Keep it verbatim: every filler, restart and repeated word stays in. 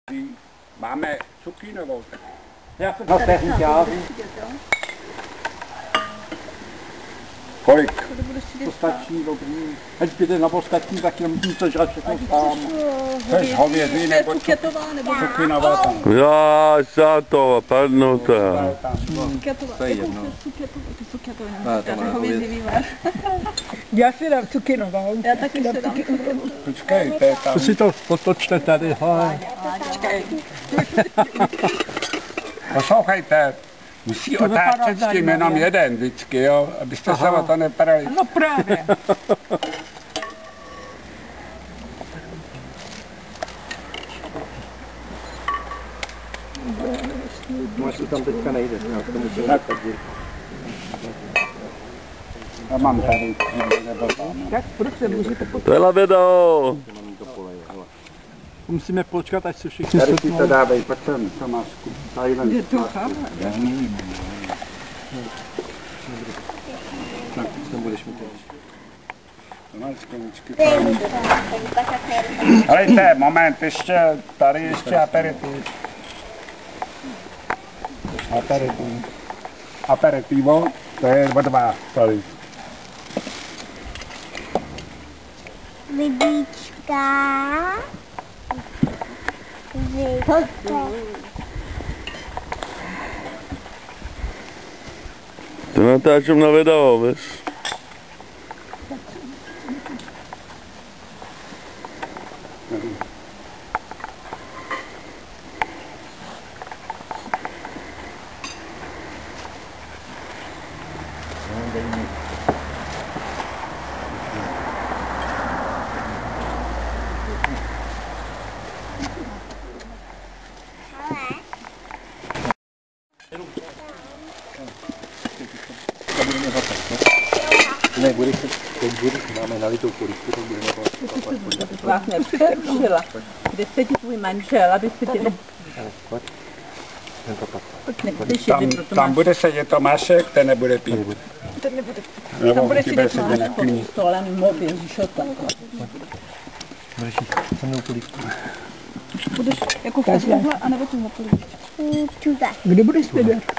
Máme cukinovou. Já jsem na technikáři. Kolik? To stačí, dobrý. Ať jde na ostatní, tak jenom něco žrat všechno sám. Chceš hovězí nebo cukinová tam? Já za to, padnu to. To je jedno. Já si dám cukinovou. Já taky si dám. Počkej, to je tam. To si to potočte tady, hele. Poslouchejte, musí otáčet s tím jenom jeden vždycky, jo, abyste se o to neprali. No právě. Máš to tam teďka nejde, já to musím nechat díl. Já mám tady, nebo tam. Tak proč se můžete potřebovat? To je na video. Musíme počkat, až se všichni Tady si to setnou. dávej, pojď sem, co máš tadyhle. Je to cháme. Tak, teď tam budeš mít teď. To máš skleničky. Helejte, moment, ještě, tady ještě aperitiv. Aperitiv. Aperitivo, to je od vás tady. Lidička. To natáčím na video, víš? Ne, budeš se, teď budeš, máme nalitou polívku, tak budeme podívat. Vlastně přerušila. Kde se ti tvůj manžel, aby se ti ne... Pojď, ten to pak. Tam, tam bude sedět Tomášek, ten nebude pít. Ten nebude. Nebo Tam bude ti sedět sedět máš nepí. pod stolem, mobil, žíšota. Budeš jít se mnou polívku. Budeš jako v takovhle, anebo tu na polívku. Tuhle. Kde budeš sedět?